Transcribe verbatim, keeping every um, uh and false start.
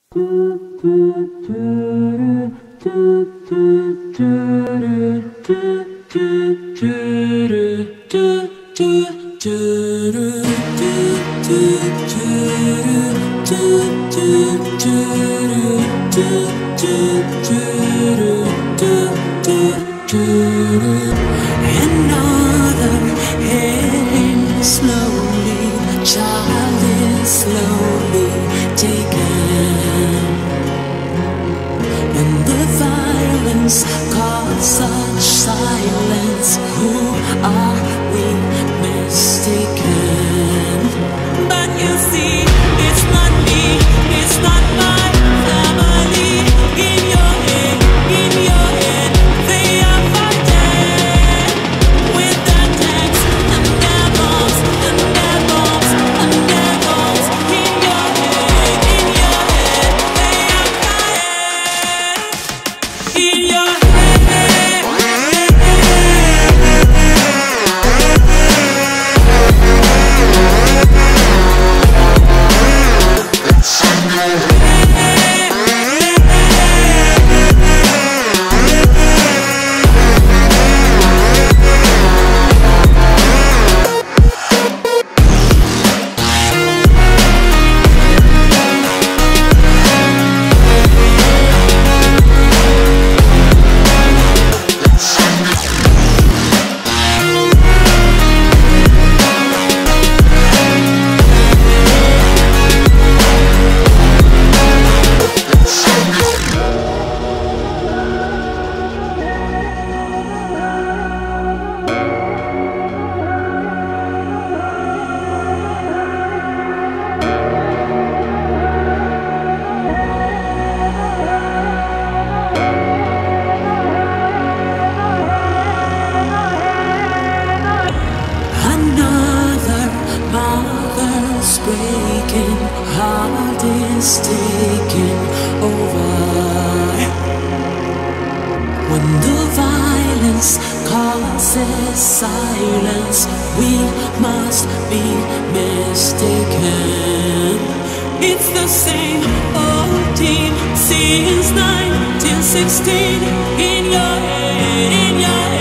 Another heading slowly, the child is slowly taken, and the violence caused such silence. Who are we mistaken? But you see, it's not me, it's not my family. In your head, in your head, they are fighting with their tanks and their bombs and their bombs and their bombs. In your head, in your head, they are fighting. In your head. Breaking, heart is taking over. When the violence causes silence, we must be mistaken. It's the same old team since nineteen sixteen. In your head, in your head.